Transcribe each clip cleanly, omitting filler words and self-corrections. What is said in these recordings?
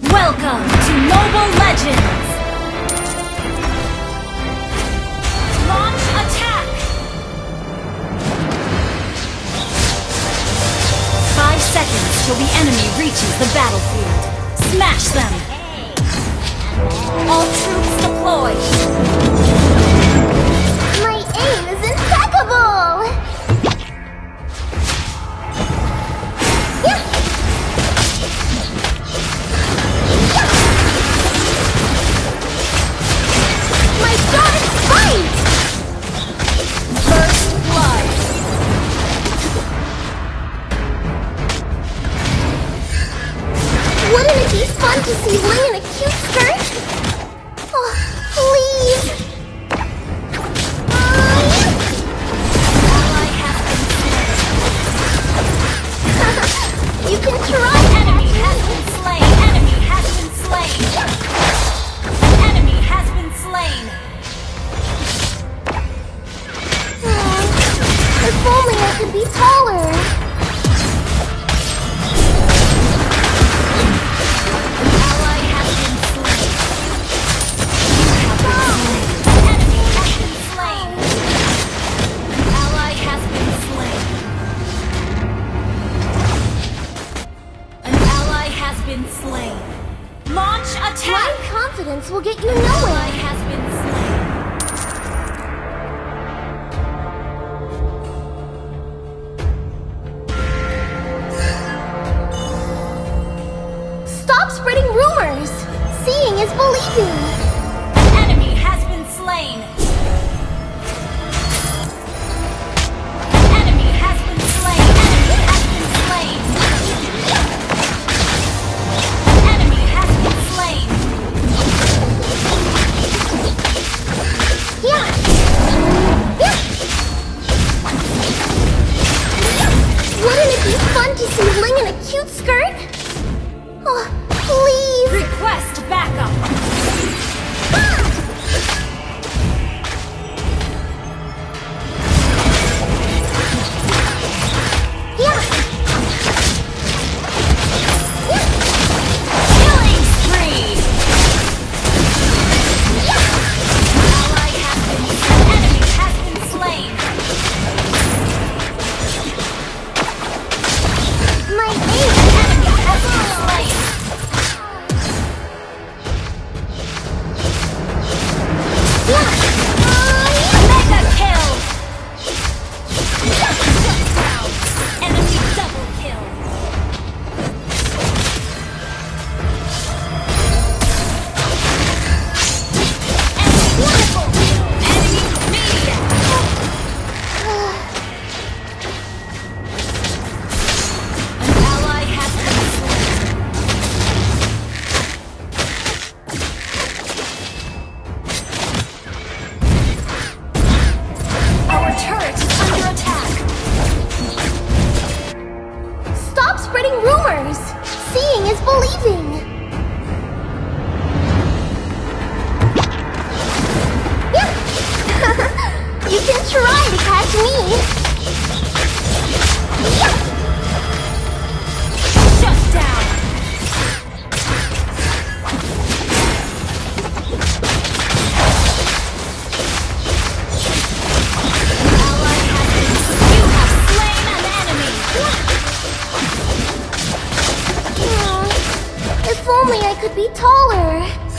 Welcome to Mobile Legends! Launch attack! 5 seconds till the enemy reaches the battlefield. Smash them! All troops deployed! My aim is impeccable! My dark fight! First blood! Wouldn't it be fun to see Ling in a cute skirt? Oh, please! Ally has been slain. You can try! Enemy has been slain! Enemy has been slain! Enemy has been slain! If only I could be taller! Ally has been slain. Enemy has been slain. Ally has been slain. An ally has been slain. Launch attack! Blind confidence will get you Ally nowhere! has been slain. Stop spreading rumors! Seeing is believing! An enemy has been slain. An enemy has been slain. Enemy has been slain. An enemy has been slain. Yeah! Yeah! Wouldn't it be fun to see Ling in a cute skirt? Oh, please! Request backup. Yeah! Killing spree. Ally has been slain. Enemy has been slain. My aim! Enemy has been slain. Yeah! Mega kill. Shut down. Enemy double kill. Enemy triple kill. Enemy media. An ally has been slain. Our turret is under attack. Stop spreading rumors! Seeing is believing! Yeah! You can try to catch me! Yeah! Shut down. Ally has been slain. You have slain an enemy. If only I could be taller!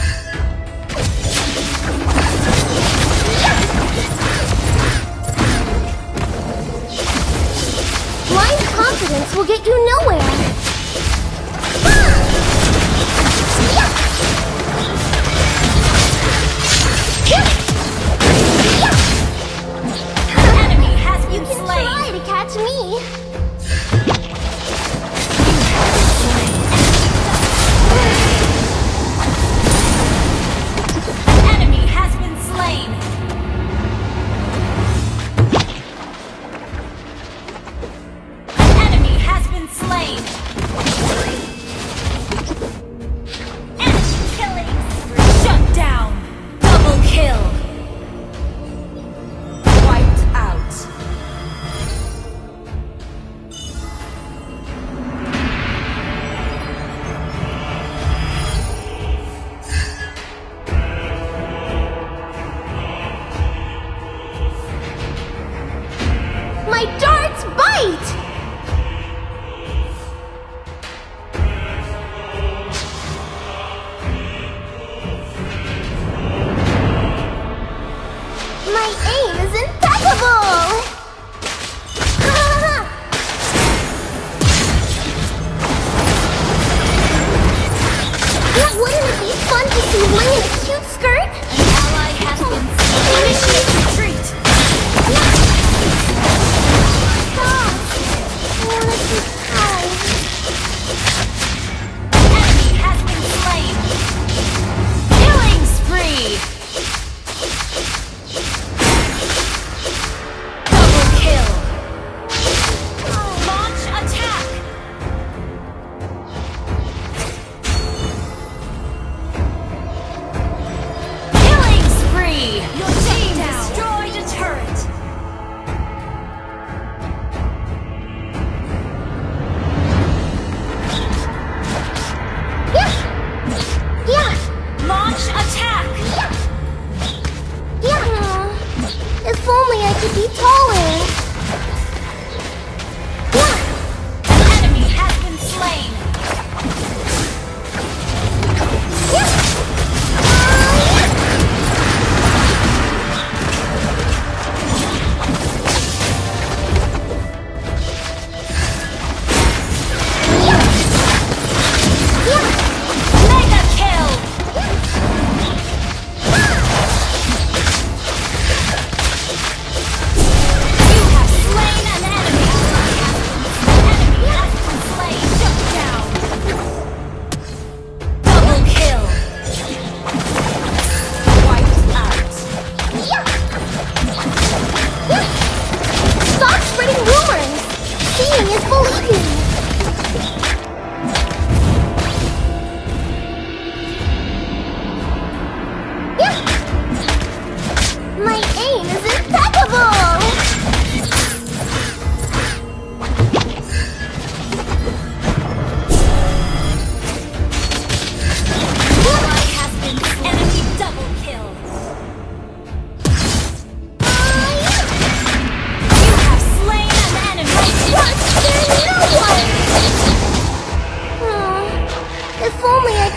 Blind confidence will get you nowhere! Enemy has been You can slain. try to catch me! Enemy has been slain. An enemy has been slain.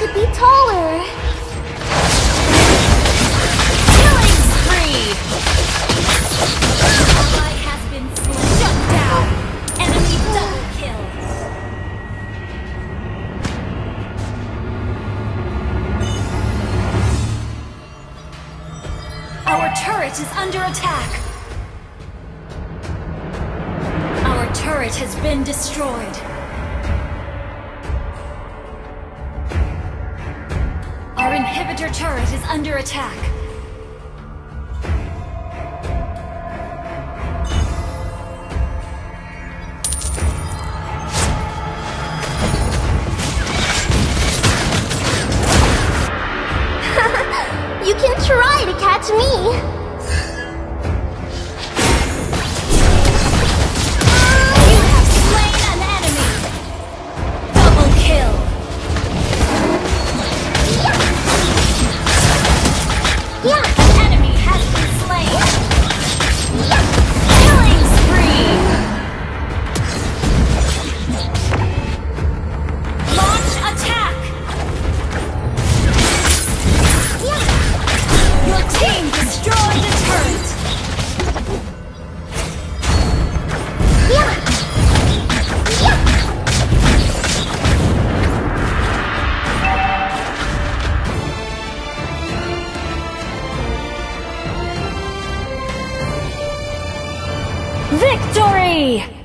could be taller. Killing spree! Ally has been slain. Shut down! Enemy double kill! Our turret is under attack! Our turret has been destroyed. Our inhibitor turret is under attack. You can try to catch me. You have slain an enemy! Double kill! Yeah. An enemy has been slain! Killing spree! Launch attack! Your team destroyed the turret! Yeah. Victory!